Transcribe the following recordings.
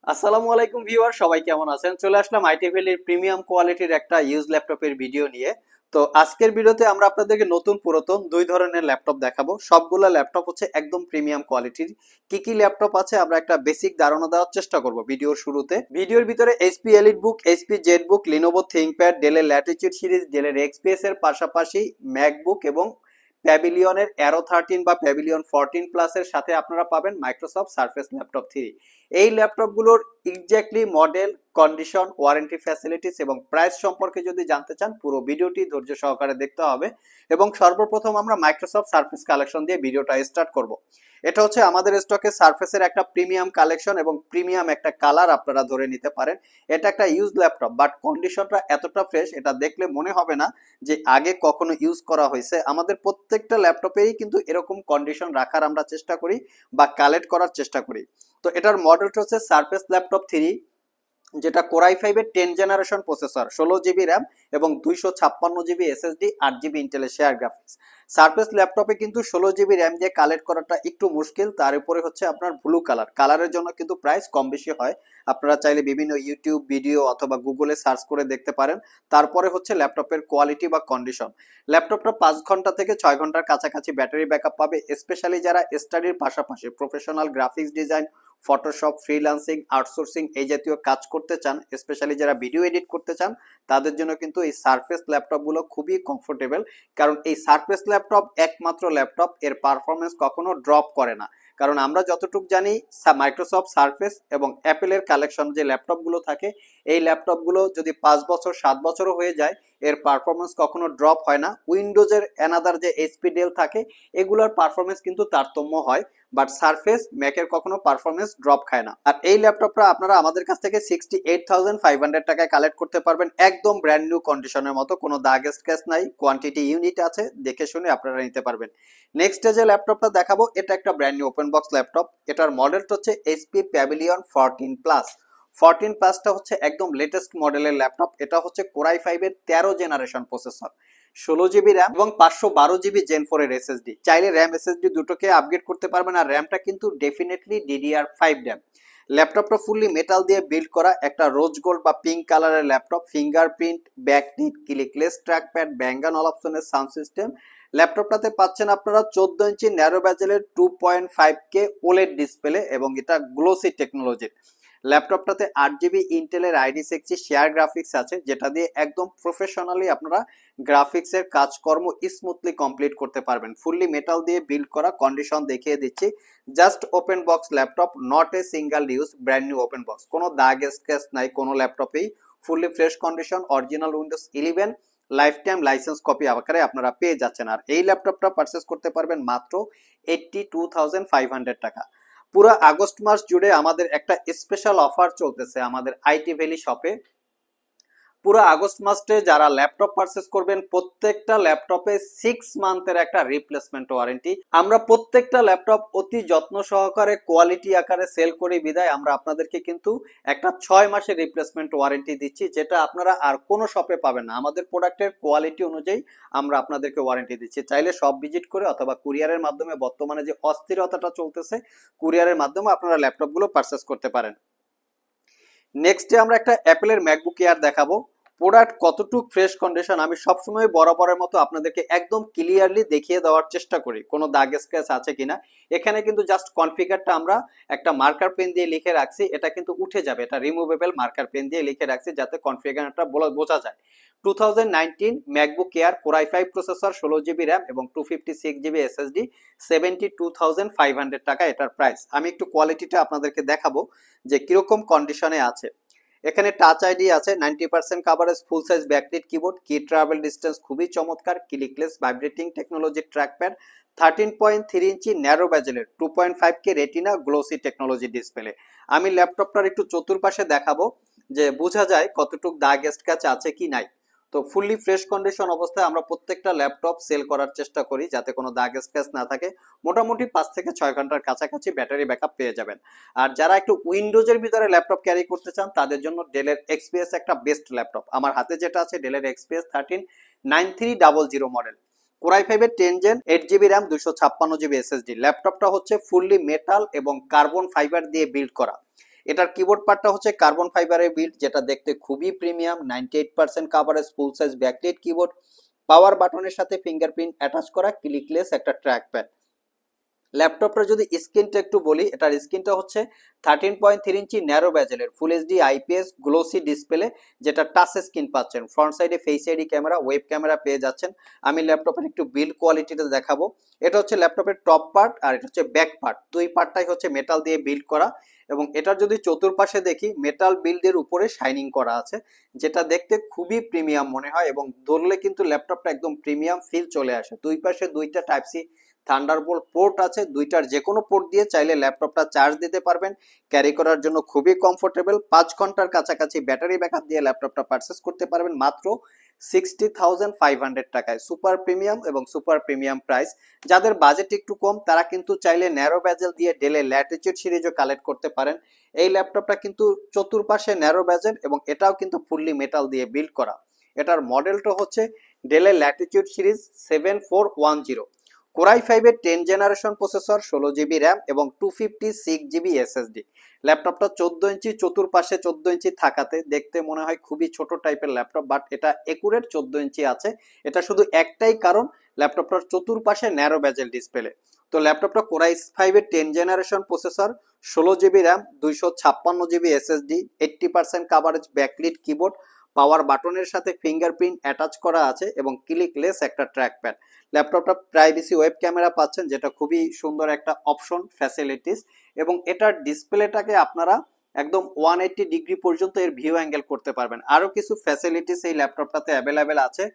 আসসালামু আলাইকুম ভিউয়ার, সবাই কেমন আছেন? চলে আসলাম আইটি ভ্যালির প্রিমিয়াম কোয়ালিটির একটা ইউজ ল্যাপটপের ভিডিও নিয়ে। তো আজকের ভিডিওতে আমরা আপনাদেরকে নতুন পুরাতন দুই ধরনের ল্যাপটপ দেখাবো। সবগুলা ল্যাপটপ হচ্ছে একদম প্রিমিয়াম কোয়ালিটির। কি কি ল্যাপটপ আছে আমরা একটা বেসিক ধারণা দেওয়ার চেষ্টা করব ভিডিওর শুরুতে। ভিডিওর ভিতরে HP elite book, HP Z book, Lenovo ThinkPad, ডেলের ল্যাটিটিউড সিরিজ, ডেলের এক্সপিএস এর পাশাপাশি ম্যাকবুক এবং প্যাভিলিয়নের অ্যারো 13 বা প্যাভিলিয়ন 14 প্লাসের সাথে আপনারা পাবেন মাইক্রোসফট সারফেস ল্যাপটপ 3। এই ল্যাপটপগুলোর exactly model, condition, warranty facilities এবং প্রাইস সম্পর্কে যদি জানতে চান পুরো ভিডিওটি ধৈর্য সহকারে দেখতে হবে। এবং সর্বপ্রথম আমরা মাইক্রোসফট সারফেস কালেকশন দিয়ে ভিডিওটা স্টার্ট করব। এটা হচ্ছে আমাদের স্টকে সারফেসের একটা প্রিমিয়াম কালেকশন এবং প্রিমিয়াম একটা কালার আপনারা ধরে নিতে পারেন। এটা একটা ইউজ ল্যাপটপ, বাট কন্ডিশনটা এতটা ফ্রেশ, এটা দেখলে মনে হবে না যে আগে কখনো ইউজ করা হয়েছে। আমাদের প্রত্যেকটা ল্যাপটপেই কিন্তু এরকম কন্ডিশন রাখার আমরা চেষ্টা করি বা কালেক্ট করার চেষ্টা করি। তো এটার মডেলটা হচ্ছে সারফেস ল্যাপটপ 3, যেটা কোরাই 5 এর 10 জেনারেশন প্রসেসর, 16 জিবি র্যাম এবং 256 জিবি এসএসডি, 8 জিবি ইন্টেলের শেয়ার গ্রাফিক্স। সারফেস ল্যাপটপে কিন্তু 16 জিবি র্যাম দিয়ে কালেক্ট করাটা একটু মুশকিল। তার উপরে হচ্ছে আপনার ব্লু কালারের জন্য কিন্তু প্রাইস কম বেশি হয়। আপনারা চাইলে বিভিন্ন ইউটিউব ভিডিও অথবা গুগলে সার্চ করে দেখতে পারেন। তারপরে হচ্ছে ল্যাপটপের কোয়ালিটি বা কন্ডিশন। ল্যাপটপটা 5 ঘন্টা থেকে 6 ঘন্টার কাছাকাছি ব্যাটারি ব্যাকআপ পাবে, স্পেশালি যারা স্টাডির পাশাপাশি professional graphics design, Photoshop, freelancing, outsourcing এই জাতীয় কাজ করতে চান, স্পেশালি যারা ভিডিও এডিট করতে চান, তাদের জন্য কিন্তু এই সারফেস ল্যাপটপগুলো খুবই কমফোর্টেবল। কারণ এই সারফেস ল্যাপটপ একমাত্র ল্যাপটপ, এর পারফরমেন্স কখনো ড্রপ করে না। কারণ আমরা যতটুকু জানি মাইক্রোসফট সারফেস এবং অ্যাপেলের কালেকশন যে ল্যাপটপগুলো থাকে, এই ল্যাপটপগুলো যদি 5 বছর 7 বছরও হয়ে যায়, এর পারফরমেন্স কখনো ড্রপ হয় না। উইন্ডোজের অ্যানাদার যে এইচপি ডেল থাকে, এগুলোর পারফরমেন্স কিন্তু তারতম্য হয়, বাট সারফেস ম্যাকের কখনো পারফরমেন্স ড্রপ খায় না। আর এই ল্যাপটপটা আপনারা আমাদের কাছ থেকে 68,500 টাকায় কালেক্ট করতে পারবেন, একদম ব্র্যান্ড নিউ কন্ডিশনের মতো, কোনো দাগ স্ক্র্যাচ নাই, কোয়ান্টিটি ইউনিট আছে, দেখে শুনে আপনারা নিতে পারবেন। নেক্সট যে ল্যাপটপটা দেখাবো, এটা একটা brand new open box laptop. এটার মডেলটা হচ্ছে এইচপি প্যাভিলিয়ন 14 প্লাস। 14 প্লাসটা হচ্ছে একদম লেটেস্ট মডেলের ল্যাপটপ। এটা হচ্ছে কোরাই 5 এর 13 জেনারেশন প্রসেসর, 16 জিবি র্যাম এবং 512 জিবি জেন 4 এর এসএসডি। চাইলে র্যাম এসএসডি দুটোকে আপগ্রেড করতে পারবেন, আর র্যামটা কিন্তু ডেফিনেটলি DDR5 র্যাম। ল্যাপটপটা ফুললি মেটাল দিয়ে বিল্ড করা একটা রোজ গোল্ড বা পিঙ্ক কালারের laptop. Fingerprint, backlit, clickless trackpad, ব্যাঙ্গান অপশনের সাউন্ড সিস্টেম। ল্যাপটপটাতে পাচ্ছেন আপনারা 14 ইঞ্চি ন্যারো ব্যাজেলের 2.5K ওলেড ডিসপ্লে এবং এটা গ্লোসি টেকনোলজির। ল্যাপটপটাতে 8 জিবি ইন্টেলের ID6 শেয়ার গ্রাফিক্স আছে, যেটা দিয়ে একদম প্রফেশনালি আপনারা গ্রাফিক্সের কাজকর্ম স্মুথলি কমপ্লিট করতে পারবেন। ফুললি মেটাল দিয়ে বিল্ড করা, কন্ডিশন দেখিয়ে দিচ্ছি। Just open box laptop, not a single use, brand new open box, কোনো দাগ স্ক্র্যাচ নাই কোনো ল্যাপটপেই। Fully fresh condition, original Windows 11 life time licence copy আকারে আপনারা পেয়ে যাচ্ছেন। আর এই ল্যাপটপটা পারচেস করতে পারবেন মাত্র 82,500 টাকা। পুরো আগস্ট মাস জুড়ে আমাদের একটা স্পেশাল অফার চলতেছে আমাদের আইটি ভ্যালি শপে। পুরো আগস্ট মাসে যারা ল্যাপটপ পারচেস করবেন, প্রত্যেকটা ল্যাপটপে 6 মান্থের একটা রিপ্লেসমেন্ট ওয়ারেন্টি। আমরা প্রত্যেকটা ল্যাপটপ অতি যত্ন সহকারে কোয়ালিটি আকারে সেল করি বিদায় আমরা আপনাদেরকে কিন্তু একটা 6 মাসের রিপ্লেসমেন্ট ওয়ারেন্টি দিচ্ছি, যেটা আপনারা আর কোনো শপে পাবেন না। আমাদের প্রোডাক্টের কোয়ালিটি অনুযায়ী আমরা আপনাদেরকে ওয়ারেন্টি দিচ্ছি। চাইলে সব ভিজিট করে অথবা কুরিয়ারের মাধ্যমে, বর্তমানে যে অস্থিরতাটা চলতেছে, কুরিয়ারের মাধ্যমে আপনারা ল্যাপটপগুলো পারচেস করতে পারেন। নেক্সটে আমরা একটা অ্যাপেলের ম্যাকবুক এয়ার দেখাবো। প্রোডাক্ট কতটুকু ফ্রেশ কন্ডিশন আমি সবসময় বরাবরের মতো আপনাদেরকে একদম ক্লিয়ারলি দেখিয়ে দেওয়ার চেষ্টা করি, কোনো দাগ স্ক্র্যাচ আছে কিনা। এখানে কিন্তু জাস্ট কনফিগারটা আমরা একটা মার্কার পেন দিয়ে লিখে রাখছি, এটা কিন্তু উঠে যাবে, এটা রিমুভেবল মার্কার পেন দিয়ে লিখে রাখছি যাতে কনফিগারটা বোঝা যায়। 2019 MacBook Air, core i 5 processor, 16 GB RAM এবং 256 জিবি এসএসডি, 72,500 টাকা এটার প্রাইস। আমি একটু কোয়ালিটিটা আপনাদেরকে দেখাবো যে কিরকম কন্ডিশনে আছে। এখানে টাচ আইডি আছে, 90% coverage, full size backlit keyboard, key travel distance খুবই চমৎকার, clickless vibrating technology trackpad, 13.3 inch narrow ব্যাজেলের 2.5K retina glossy technology display. আমি ল্যাপটপটার একটু চতুর্পাশে দেখাবো যে বোঝা যায় কতটুক দাগ স্ক্র্যাচ আছে কি নাই। তো ফুললি ফ্রেশ কন্ডিশন অবস্থায় আমরা প্রত্যেকটা ল্যাপটপ সেল করার চেষ্টা করি যাতে কোনো দাগ স্ক্র্যাচ না থাকে। মোটামুটি 5 থেকে 6 ঘন্টার কাছাকাছি ব্যাটারি ব্যাকআপ পেয়ে যাবেন। আর যারা একটু উইন্ডোজের ভিতরে ল্যাপটপ ক্যারি করতে চান, তাদের জন্য ডেলের এক্সপিএস একটা বেস্ট ল্যাপটপ। আমার হাতে যেটা আছে ডেলের এক্সপিএস 13 9300 মডেল, কোরাই 5 এর 10 gen, 8 GB RAM, 256 GB SSD. ল্যাপটপটা হচ্ছে ফুললি মেটাল এবং কার্বন ফাইবার দিয়ে বিল্ড করা। এটার কিবোর্ড পার্টটা হচ্ছে কার্বন ফাইবারের বিল্ড, যেটা দেখতে খুবই premium. 98% coverage, full size backlight keyboard, power বাটনের সাথে ফিঙ্গারপ্রিন্ট অ্যাটাচ করা, ক্লিকলেস একটা ট্র্যাক প্যাড। ল্যাপটপটা যদি স্ক্রিনটা একটু বলি, এটার স্ক্রিনটা হচ্ছে 13.3 ইঞ্চি ন্যারো ব্যাজেলের full HD IPS glossy display, যেটা টাচ স্ক্রিন পাচ্ছেন। ফ্রন্ট সাইডে face ID camera, web camera পেয়ে যাচ্ছেন। আমি ল্যাপটপের একটু বিল্ড কোয়ালিটিটা দেখাবো। এটা হচ্ছে ল্যাপটপের টপ পার্ট, আর এটা হচ্ছে ব্যাক পার্ট, দুই পার্টটাই হচ্ছে মেটাল দিয়ে বিল্ড করা। এবং এটার যদি চতুর্পাশে দেখি, মেটাল বিল্ডের উপরে শাইনিং করা আছে, যেটা দেখতে খুবই প্রিমিয়াম মনে হয়, এবং ধরলে কিন্তু ল্যাপটপটা একদম প্রিমিয়াম ফিল চলে আসে। দুই পাশে দুইটা টাইপ সি থান্ডারবোল্ট পোর্ট আছে, দুইটার যে কোনো পোর্ট দিয়ে চাইলে ল্যাপটপটা চার্জ দিতে পারবেন। ক্যারি করার জন্য খুবই কমফোর্টেবল। 5 ঘন্টার কাছাকাছি ব্যাটারি ব্যাকআপ দিয়ে ল্যাপটপটা পারচেস করতে পারবেন মাত্র 60,500 টাকায়। সুপার প্রিমিয়াম এবং সুপার প্রিমিয়াম প্রাইস। যাদের বাজেট একটু কম তারা কিন্তু চাইলে ন্যারো ব্যাজেল দিয়ে ডেলে ল্যাটিটিউড সিরিজও কালেক্ট করতে পারেন। এই ল্যাপটপটা কিন্তু চতুর্পাশে ন্যারো ব্যাজেল, এবং এটাও কিন্তু ফুললি মেটাল দিয়ে বিল্ড করা। এটার মডেলটা হচ্ছে ডেলে ল্যাটিটিউড সিরিজ 7410। কোরাই 5-এর 10 জেনারেশন প্রসেসর, 16 জিবি র্যাম এবং 256 জিবি এসএসডি। ল্যাপটপটা 14 ইঞ্চি, চতুর্পাশে 14 ইঞ্চি থাকাতে দেখতে মনে হয় খুবই ছোট টাইপের ল্যাপটপ, বাট এটা একুরেট 14 ইঞ্চি আছে। এটা শুধু একটাই কারণ, ল্যাপটপটার চতুর্পাশে ন্যারো ব্যাজেল ডিসপ্লে। তো ল্যাপটপটা কোরাই 5-এর 10 generation processor, 16 GB RAM, 256 GB SSD, 80% coverage backlit keyboard, power বাটনের সাথে ফিঙ্গারপ্রিন্ট অ্যাটাচ করা আছে এবং ক্লিকলেস একটা ট্র্যাক প্যাড। ল্যাপটপটা প্রাইভেসি ওয়েব ক্যামেরা পাচ্ছেন, যেটা খুবই সুন্দর একটা অপশন ফ্যাসিলিটিস। এবং এটার ডিসপ্লেটাকে আপনারা একদম 180 ডিগ্রি পর্যন্ত এর ভিউ অ্যাঙ্গেল করতে পারবেন। আরো কিছু ফ্যাসিলিটিস এই ল্যাপটপটাতে অ্যাভেলেবেল আছে,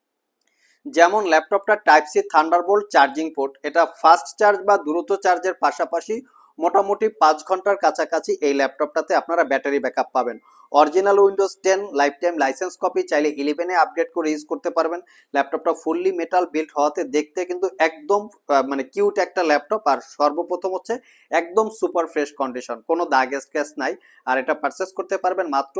যেমন ল্যাপটপটা type C Thunderbolt charging port. এটা ফাস্ট চার্জ বা দ্রুত চার্জের পাশাপাশি মোটামুটি 5 ঘন্টার কাছাকাছি এই ল্যাপটপটাতে আপনারা ব্যাটারি ব্যাকআপ পাবেন। Original Windows 10 life time licence copy, চাইলে 11-এ আপগ্রেড করে ইউজ করতে পারবেন। ল্যাপটপটা ফুললি মেটাল বিল্ড হওয়াতে দেখতে কিন্তু একদম মানে কিউট একটা ল্যাপটপ। আর সর্বপ্রথম হচ্ছে একদম সুপার ফ্রেশ কন্ডিশন, কোনো দাগ স্ক্র্যাচ নাই। আর এটা পারচেস করতে পারবেন মাত্র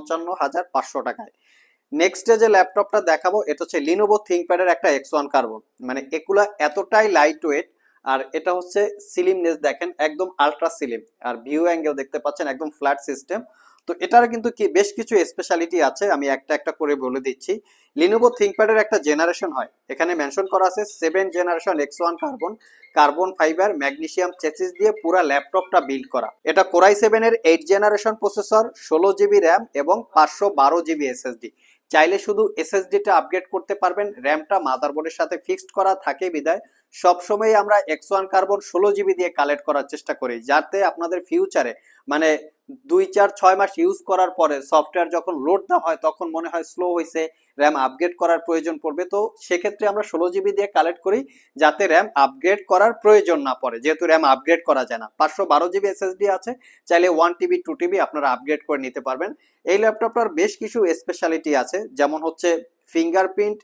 55,500 টাকায়। নেক্সট যে ল্যাপটপটা দেখাবো, এটা হচ্ছে লিনোভো থিংকপ্যাডের একটা X1 কার্বন। মানে এগুলা এতটাই লাইট ওয়েট, আর এটা হচ্ছে স্লিমনেস দেখেন একদম আলট্রা স্লিম, আর ভিউ অ্যাঙ্গেল দেখতে পাচ্ছেন একদম ফ্ল্যাট সিস্টেম। তো এটার কিন্তু কি বেশ কিছু স্পেশালিটি আছে, আমি একটা একটা করে বলে দিচ্ছি। লিনোভো থিংকপ্যাডের একটা জেনারেশন হয়, এখানে মেনশন করা আছে 7 generation X1 carbon, carbon fibre magnesium chassis দিয়ে পুরো ল্যাপটপটা বিল্ড করা। এটা কোরাই 7-এর 8 জেনারেশন প্রসেসর, 16 জিবি র্যাম এবং 512 জিবি এসএসডি। চাইলে শুধু এসএসডিটা আপগ্রেড করতে পারবেন, র্যামটা মাদারবোর্ডের সাথে ফিক্সড করা থাকে বিদায় সবসময় আমরা X1 কার্বন 16 জিবি দিয়ে কালেক্ট করার চেষ্টা করি, যাতে আপনাদের ফিউচারে মানে 2, 4, 6 মাস ইউজ করার পরে সফটওয়্যার যখন লোড দেওয়া হয় তখন মনে হয় স্লো হয়েছে, র্যাম আপগ্রেড করার প্রয়োজন পড়বে। তো সেক্ষেত্রে আমরা 16 জিবি দিয়ে কালেক্ট করি, যাতে র্যাম আপগ্রেড করার প্রয়োজন না পড়ে, যেহেতু র্যাম আপগ্রেড করা যায় না। 512 জিবি এসএসডি আছে, চাইলে 1 TB 2 TB আপনারা আপগ্রেড করে নিতে পারবেন। এই ল্যাপটপটার বেশ কিছু স্পেশালিটি আছে, যেমন হচ্ছে ফিঙ্গারপ্রিন্ট,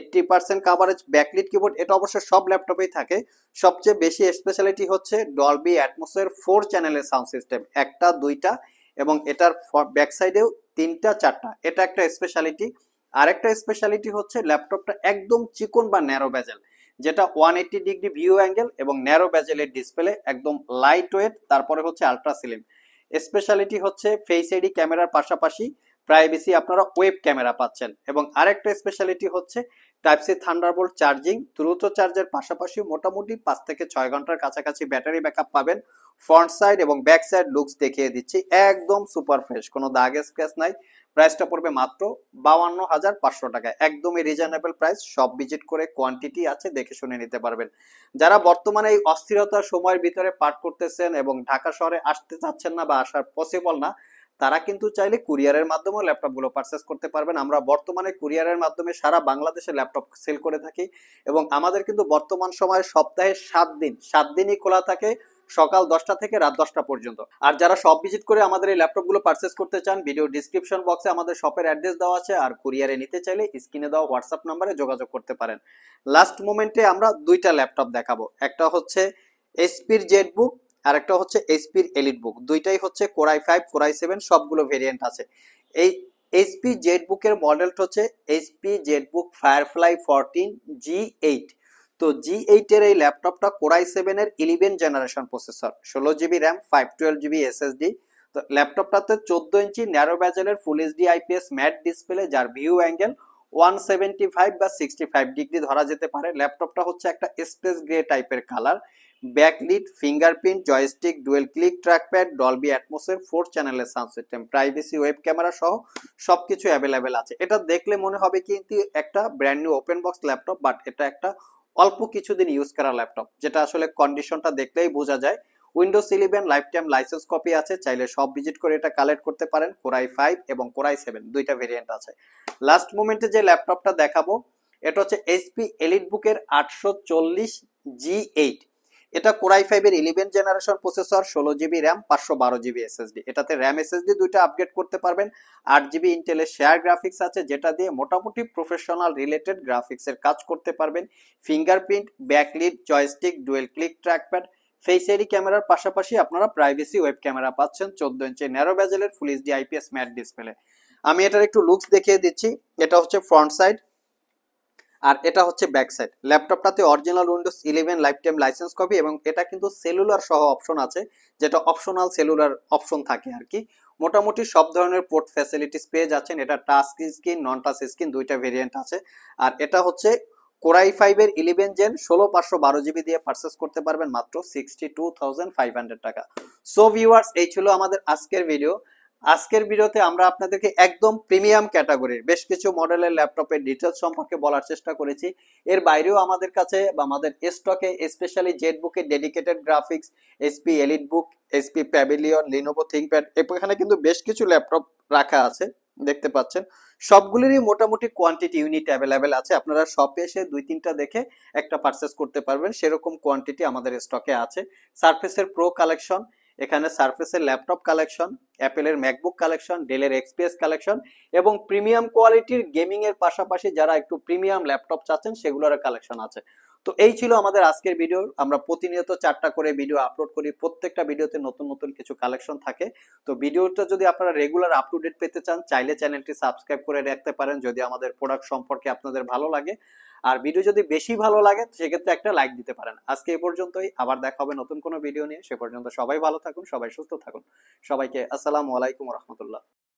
80% কাভারেজ ব্যাকলিট কিবোর্ড। এটা অবশ্য সব ল্যাপটপেই থাকে। সবচেয়ে বেশি স্পেশালিটি হচ্ছে ডলবি অ্যাটমসের 4 চ্যানেলের সাউন্ড সিস্টেম, একটা দুইটা, এবং এটার ব্যাক সাইডেও 3টা 4টা, এটা একটা স্পেশালিটি। আরেকটা স্পেশালিটি হচ্ছে ল্যাপটপটা একদম চিকন বা ন্যারো বেজেল, যেটা 180 ডিগ্রি ভিউ অ্যাঙ্গেল এবং ন্যারো বেজেলের ডিসপ্লে, একদম লাইট ওয়েট, তারপরে হচ্ছে আলট্রা স্লিম। স্পেশালিটি হচ্ছে ফেস আইডি ক্যামেরার পাশাপাশি প্রাইভেসি আপনারা ওয়েব ক্যামেরা পাচ্ছেন। এবং আরেকটা স্পেশালিটি হচ্ছে টাইপ সি থান্ডারবোল্ট চার্জিং, দ্রুত চার্জের পাশাপাশি মোটামুটি 5 থেকে 6 ঘন্টার কাছাকাছি ব্যাটারি ব্যাকআপ পাবেন। ফ্রন্ট সাইড এবং ব্যাক সাইড লুকস দেখিয়ে দিচ্ছি, একদম সুপার ফ্রেশ, কোনো দাগ স্ক্র্যাচ নাই। প্রাইসটা পড়বে মাত্র 52,500 টাকায়, একদমই রিজনেবল প্রাইস। সব ভিজিট করে কোয়ান্টিটি আছে, দেখে শুনে নিতে পারবেন। যারা বর্তমানে এই অস্থিরতার সময়ের ভিতরে পাঠ করতেছেন এবং ঢাকা শহরে আসতে চাচ্ছেন না বা আসার পসিবল না, তারা কিন্তু চাইলে কুরিয়ারের মাধ্যমে ল্যাপটপগুলো পারচেস করতে পারবেন। আমরা বর্তমানে কুরিয়ারের মাধ্যমে সারা বাংলাদেশে ল্যাপটপ সেল করে থাকি, এবং আমাদের কিন্তু বর্তমান সময়ে সপ্তাহে 7 দিনই খোলা থাকে, সকাল 10টা থেকে রাত 10টা পর্যন্ত। আর যারা শপ ভিজিট করে আমাদের এই ল্যাপটপগুলো পারচেস করতে চান, ভিডিও ডিসক্রিপশন বক্সে আমাদের শপের অ্যাড্রেস দেওয়া আছে, আর কুরিয়ারে নিতে চাইলে স্ক্রিনে দেওয়া হোয়াটসঅ্যাপ নাম্বারে যোগাযোগ করতে পারেন। লাস্ট মোমেন্টে আমরা দুইটা ল্যাপটপ দেখাবো, একটা হচ্ছে এইচপির জেটবুক, আর একটা হচ্ছে এইচপির এলিট বুক। দুইটাই হচ্ছে কোরাই 5 কোরাই 7 সবগুলো ভেরিয়েন্ট আছে। এই এইচপি জেটবুকের মডেলটা হচ্ছে এইচপি জেটবুক ফায়ারফ্লাই 14G8। তো G8 এর এই ল্যাপটপটা কোরাই 7 এর 11 generation processor, 16 GB RAM, 512 GB SSD, তো ল্যাপটপটাতে 14 ইঞ্চি ন্যারো ব্যাজেলের full HD IPS matte display, যার ভিউ অ্যাঙ্গেল 175 বা 65 ডিগ্রি ধরা যেতে পারে। ল্যাপটপটা হচ্ছে একটা স্পেস গ্রে টাইপের colour, backlit, fingerprint, joystick, dual click trackpad, Dolby অ্যাটমসের 4 চ্যানেলের sound system, privacy web camera সহ সবকিছু অ্যাভেলেবেল আছে। এটা দেখলে মনে হবে কিন্তু একটা brand new open box laptop, but এটা একটা অল্প কিছুদিন ইউজ করা ল্যাপটপ, যেটা আসলে কন্ডিশনটা দেখলেই বোঝা যায়। Windows 11 life time licence copy আছে, চাইলে সব ভিজিট করে এটা কালেক্ট করতে পারেন। কোরাই 5 এবং কোরাই 7 দুইটা ভেরিয়েন্ট আছে। লাস্ট মোমেন্টে যে ল্যাপটপটা দেখাবো এটা হচ্ছে এইচপি এলিটবুকের 840G8। এটা কোরাই 5 এর 11 generation processor, 16 GB RAM, 512 GB SSD. এটাতে র্যাম এসএসডি দুইটা আপগ্রেড করতে পারবেন। 8 জিবি ইন্টেলের শেয়ার গ্রাফিক্স আছে, যেটা দিয়ে মোটামুটি প্রফেশনাল রিলেটেড গ্রাফিক্স এর কাজ করতে পারবেন। Fingerprint, backlit, joystick, dual click trackpad, face ID ক্যামেরার পাশাপাশি আপনারা প্রাইভেসি ওয়েব ক্যামেরা পাচ্ছেন। 14 ইঞ্চি ন্যারো ব্যাজেলের full HD IPS matte display. আমি এটার একটু লুকস দেখিয়ে দিচ্ছি। এটা হচ্ছে ফ্রন্ট সাইড আর এটা হচ্ছে ব্যাক সাইড। ল্যাপটপটাতে original Windows 11 life time licence copy, এবং এটা কিন্তু সেলুলার সহ অপশন আছে, যেটা অপশনাল সেলুলার অপশন থাকে আর কি। মোটামুটি সব ধরনের পোর্ট ফ্যাসিলিটিস পেয়ে যাচ্ছেন। এটা touch screen, non touch screen দুইটা ভেরিয়েন্ট আছে। আর এটা হচ্ছে কোরাই 5 এর 11 জেন 16/512 জিবি দিয়ে পারচেস করতে পারবেন মাত্র 62,500 টাকা। সো ভিউয়ার্স, এই ছিল আমাদের আজকের ভিডিও। আজকের ভিডিওতে আমরা আপনাদেরকে একদম প্রিমিয়াম ক্যাটাগরির বেশ কিছু মডেলের ল্যাপটপের ডিটেলস সম্পর্কে বলার চেষ্টা করেছি। এর বাইরেও আমাদের কাছে বা আমাদের স্টকে স্পেশালি জেটবুকের dedicated graphics, HP EliteBook, HP Pavilion, Lenovo ThinkPad, এখানে কিন্তু বেশ কিছু ল্যাপটপ রাখা আছে, দেখতে পাচ্ছেন। সবগুলিরই মোটামুটি কোয়ান্টিটি ইউনিট অ্যাভেলেবেল আছে। আপনারা শপে এসে 2-3টা দেখে একটা পারচেস করতে পারবেন, সেরকম কোয়ান্টিটি আমাদের স্টকে আছে। সারফেসের প্রো কালেকশন, এখানে সারফেসের ল্যাপটপ কালেকশন, অ্যাপেলের ম্যাকবুক কালেকশন, ডেলের এক্সপিএস কালেকশন, এবং প্রিমিয়াম কোয়ালিটির গেমিং এর পাশাপাশি যারা একটু প্রিমিয়াম ল্যাপটপ চাচ্ছেন সেগুলোর কালেকশন আছে। তো এই ছিল আমাদের আজকের ভিডিও। আমরা প্রতিনিয়ত 4টা করে ভিডিও আপলোড করি, প্রত্যেকটা ভিডিওতে নতুন নতুন কিছু কালেকশন থাকে। তো ভিডিওটা যদি আপনারা রেগুলার আপ টু ডেট পেতে চান, চাইলে চ্যানেলটি সাবস্ক্রাইব করে রাখতে পারেন যদি আমাদের প্রোডাক্ট সম্পর্কে আপনাদের ভালো লাগে। আর ভিডিও যদি বেশি ভালো লাগে সেক্ষেত্রে একটা লাইক দিতে পারেন। আজকে এই পর্যন্তই, আবার দেখা হবে নতুন কোনো ভিডিও নিয়ে। সে পর্যন্ত সবাই ভালো থাকুন, সবাই সুস্থ থাকুন। সবাইকে আসসালামু আলাইকুম রহমতুল্লাহ।